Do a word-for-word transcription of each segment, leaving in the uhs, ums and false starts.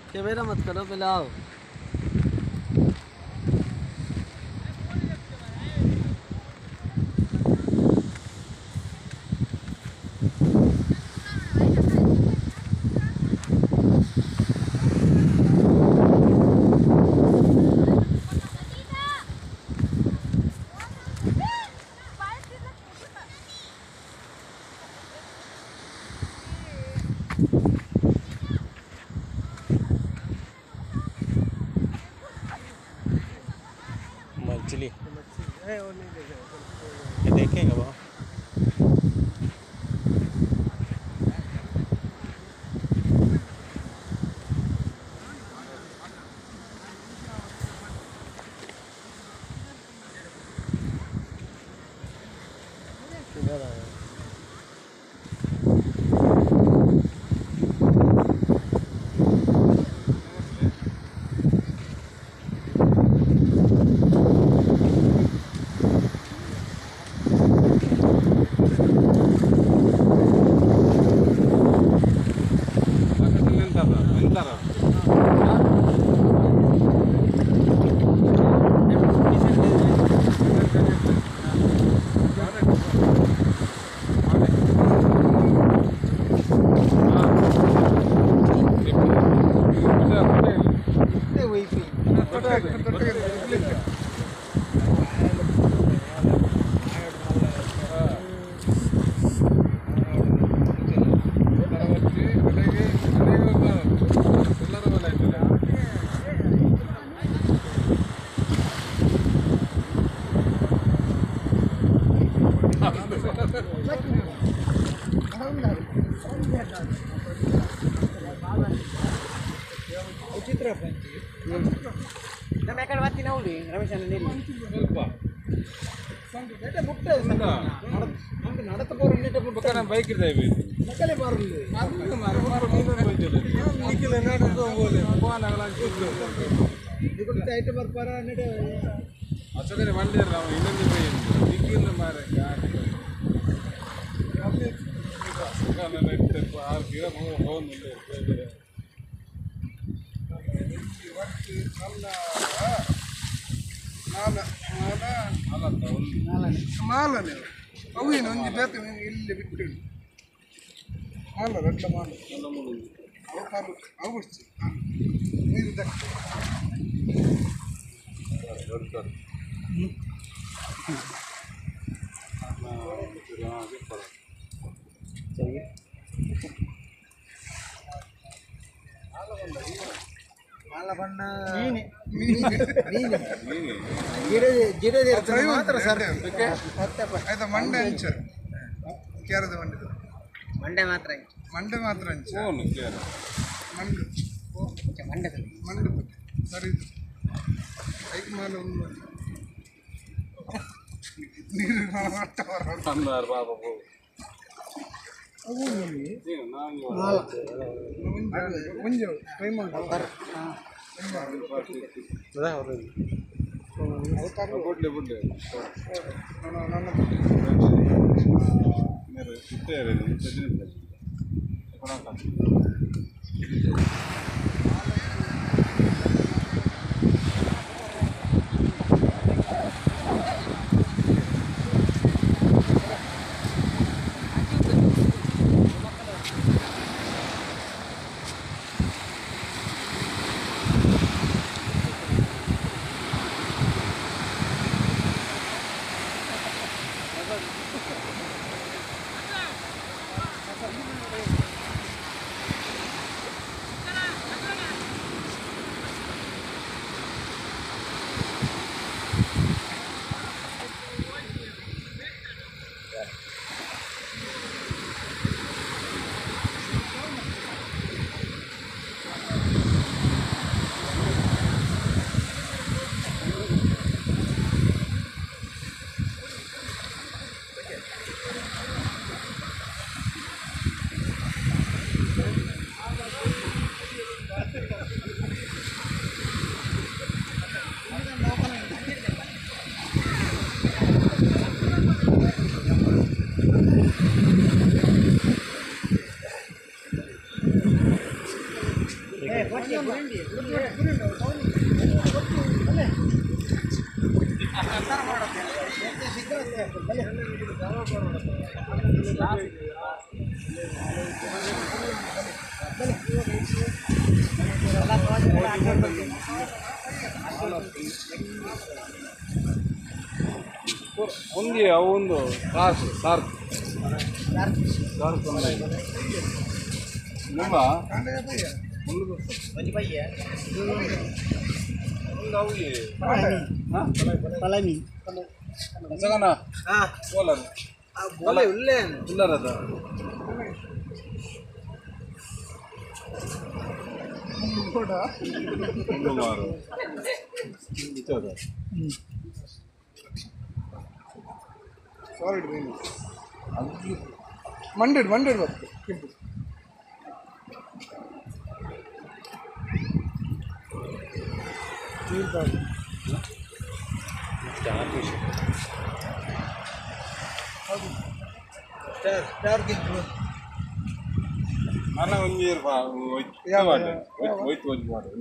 Camera मत करो पहले आओ। मछली ये देखेंगे वो किधर आया Nama akan mati na uli, Ramesh and Nili. Nete butta sanga. Namku nadata poru nete butta na bike ideve. Nakale marulu. Marulu maru maru nilo bojulu. Nikile nadu to bole. Phone agala chuddu. Ikoti tight par para nete. Asagare vande rav inandi poyindi. Nikile mare gaari. Ape kana nete par gira phone nille. ಮಾಲನೆ ಅವೇನು ಒಂದು ಬೇಕ ಇಲ್ಲಿ ಬಿಟ್ಟು ಮಾಲ ರಟ್ಲ ಮಾಲ ಅವು car ಅವು ಬಿಡ್ಸಿ ನೀರು ದಕ್ಕ ಮಾಲ ಬಣ್ಣ ಮೀನೆ ಮೀನೆ ಗಿಡ ಗಿಡದ ಇರ್ತದೆ ಮಾತ್ರ ಸರ್ ಆಯ್ತಾ ಮಂಡೆ ಅಂಚ ಕೇರದ ಮಂಡೆ ಮಂಡೆ ಮಾತ್ರ ಮಂಡೆ ಮಾತ್ರ ಅಂಚ ಮಂಡು ಮಂಡೆ ಮಂಡು ಸರಿ ಐದು ಮಾಲ ಒಂದು ನೀರು ಮಾಡ್ತಾರ ಬಾಬಾ ಮುಂಜೆ ಟ್ರೈ ಮಾಡ್ತಾರೆ ಬುಡ್ಲೆ ಬುಡ್ಲೆ ನನ್ನ मेरे कितने आ रहे हैं कितने कौन सा ఉంది అవుంದು సార్క్ సార్క్ సార్క్ ఉన్నాయి నువ్వా ముందుకు Palami. ఎంతగానా పోలరు Boleh ulen. ఉన్నారు అదా ముందు మారు ఇచ్చదా ಸಾರಿ ಡ್ರೈನ್ ಅದು ಮಂಡೆಡ್ ಮಂಡೆಡ್ ಬರ್ತದೆ ಕೆಂಪು ಸ್ಟಾರ್ ಸ್ಟಾರ್ ಗೆದ್ದು ಅಣ್ಣ ಒಂದು ನೀರು ಬಾ ಹೋಯ್ತು ಮಾಡಿ ಹೋಯ್ತು ಹೋಯ್ತು ಮಾಡಿ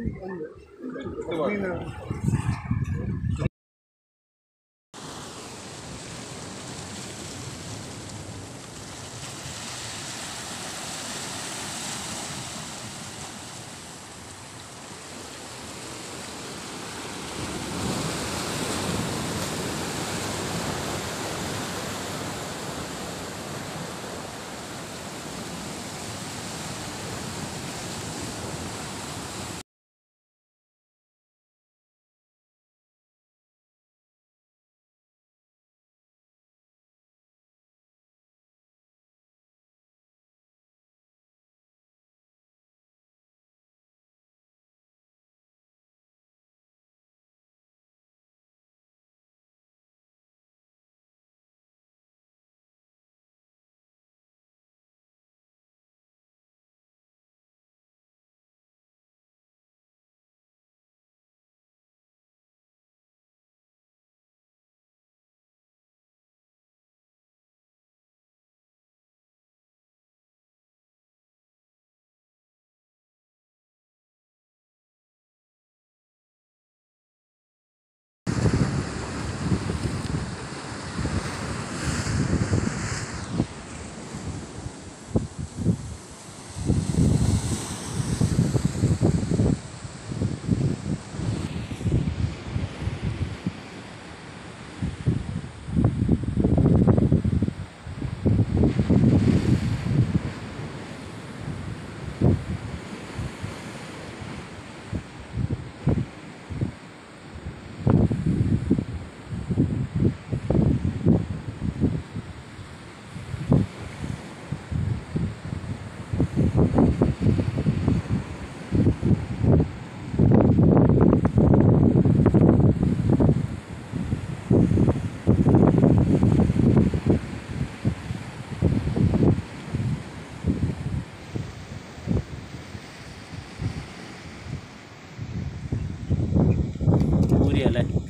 ಊರಿ ಅಲ್ಲ